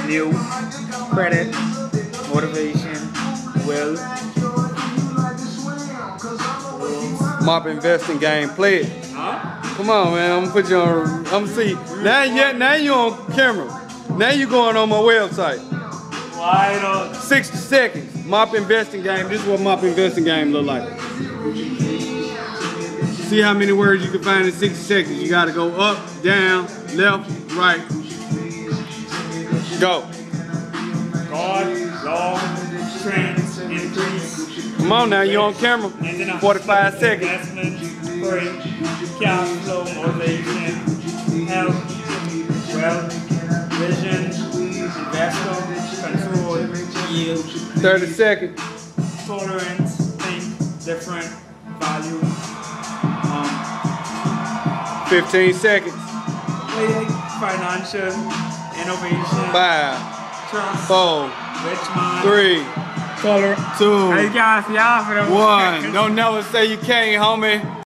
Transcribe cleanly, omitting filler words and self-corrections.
new, credit, motivation, will. Mopp investing game, play it. Huh? Come on, man. I'm gonna put you on. I'm gonna see. Now you on camera. Now you going on my website. Why not? 60 seconds. Mopp investing game. This is what Mopp investing game look like. See how many words you can find in 60 seconds. You gotta go up, down, left, right. Go. God, long, strength, increase. Come on now, you on camera. 45 seconds. Investment, free, cash flow, motivation, health, wealth, vision, investor, control, yield, 30 seconds. tolerance, think, different, value, 15 seconds. financial, innovation, 5, trust, 4, rich man, 3, tolerance. 2, I can't see half of them. 1. Don't never say you can't, homie.